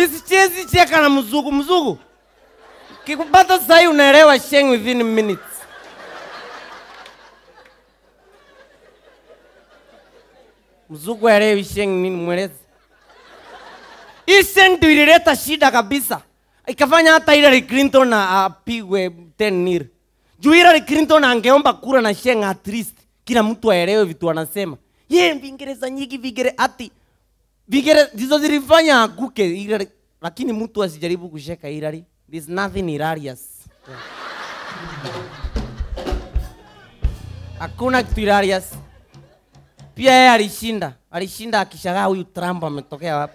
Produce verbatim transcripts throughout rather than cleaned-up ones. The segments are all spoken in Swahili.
Misichezi cheka na mzungu mzungu. Kikupata sahi unaelewa sheng within minutes. Mzungu aelewi sheng nini mweleze. Hii sheng ndio ilileta shida kabisa. Ikafanya hata Hillary Clinton apigwe ten nil. Juu Hillary Clinton angeomba kura na sheng at least kila mtu aelewe vitu wanasema. Yeye Vingereza nyingi vigere ati vigere ndizo zilifanya akuke Hillary, lakini mtu asijaribu kusheka Hillary. There's nothing hilarious. Hakuna kitu hilarious. Pia yeye alishinda. Alishinda akishangaa huyu Trump ametokea wapi.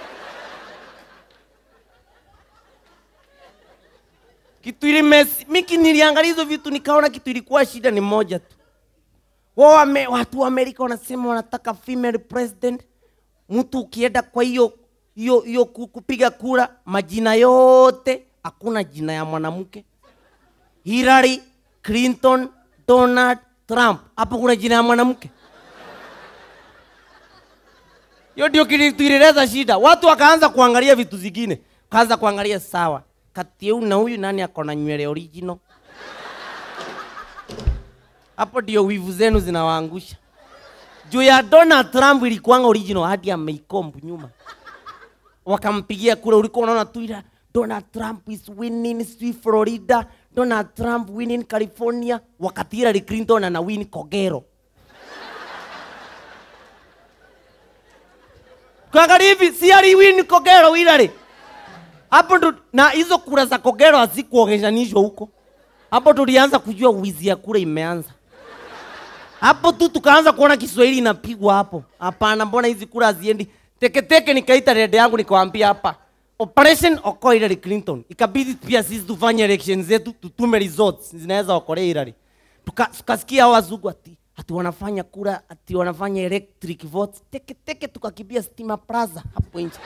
Kitu ile mesi, mimi niliangalia hizo vitu nikaona kitu ilikuwa shida ni moja tu. Wao watu wa Amerika wanasema wanataka female president. Mtu ukienda kwa hiyo hiyo hiyo kupiga kura majina yote hakuna jina ya mwanamke. Hillary Clinton, Donald Trump. Hapo kuna jina ya mwanamke. Hiyo ndio kilileta shida. Watu wakaanza kuangalia vitu zingine. Kaanza kuangalia sawa. Kati yao na huyu nani akona nywele original? Hapo ndio wivu zenu zinawaangusha. Juu ya Donald Trump ilikuwa original hadi ameikombu nyuma. Wakampigia kura ulikuwa unaona Twitter, Donald Trump is winning Swift Florida, Donald Trump winning California, wakati Hillary Clinton ana win Kogero. Kwa hivi si ali win Kogero Hillary. Hapo ndo na hizo kura za Kogero hazikuogeshanishwa huko. Hapo tulianza kujua wizi ya kura imeanza. Hapo tu tukaanza kuona Kiswahili inapigwa hapo. Hapana, mbona hizi kura haziendi? Teke teke nikaita dede yangu nikawaambia hapa. Operation Okoa Hillary Clinton. Ikabidi pia sisi tufanye elections zetu tutume results zinaweza okolea Hillary. Tukasikia hao wazungu ati ati wanafanya kura, ati wanafanya electric votes. Teke teke tukakimbia Stima Plaza hapo nje.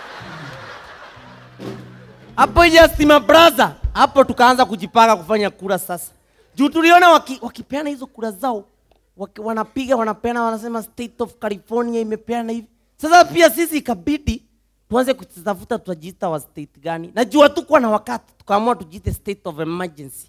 Hapo nje Stima Plaza. Hapo tukaanza kujipanga kufanya kura sasa. Juu tuliona waki, wakipeana hizo kura zao, waki, wanapiga wanapeana wanasema state of California imepeana hivi. Sasa pia sisi ikabidi tuanze kutafuta tujiita wa state gani. Najua tuko na wakati tukaamua tujiite state of emergency.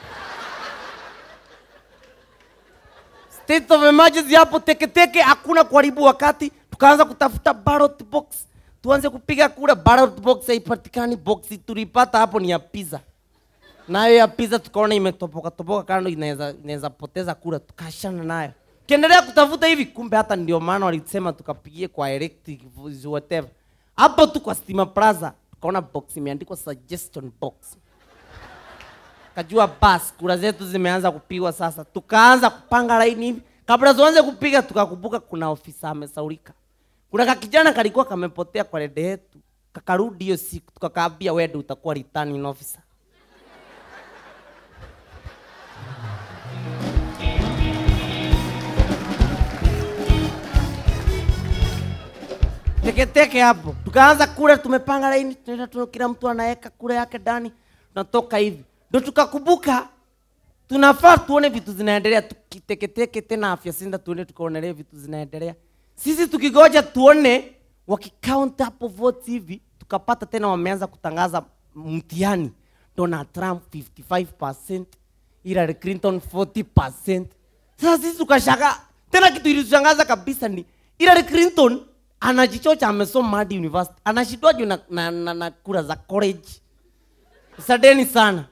State of emergency hapo teke teke hakuna kuharibu wakati. Tukaanza kutafuta ballot box. Tuanze kupiga kura, ballot box haipatikani, box tulipata hapo ni ya pizza. Nayo ya pizza tukaona imetopoka topoka kando inaweza inaweza poteza kura, tukashana nayo. Kiendelea kutafuta hivi kumbe hata ndio maana walisema tukapigie kwa electric whatever. Hapo tu kwa Stima Plaza tukaona box imeandikwa suggestion box. Kajua bas kura zetu zimeanza kupigwa sasa. Tukaanza kupanga line hivi. Kabla tuanze kupiga tukakumbuka kuna ofisa amesaulika. Kuna kijana kalikuwa kamepotea kwa rede yetu. Kakarudi hiyo siku tukakaambia wewe ndio utakuwa returning officer. Teke teke hapo. Tukaanza kura tumepanga line, tunaenda kila mtu anaeka kura yake ndani. Tunatoka hivi. Ndio tukakumbuka tunafaa tuone vitu zinaendelea, tukiteke teke tena afya sinda tuone tukaonelea vitu zinaendelea. Sisi tukigoja tuone wakicount hapo votes hivi, tukapata tena wameanza kutangaza mtihani. Donald Trump fifty-five percent, Hillary Clinton forty percent. Sasa sisi tukashaka tena kitu ilishangaza kabisa ni Hillary Clinton anajichocha amesoma hadi university. Anashindwaje na, na, na, na kura za college. Sadeni sana.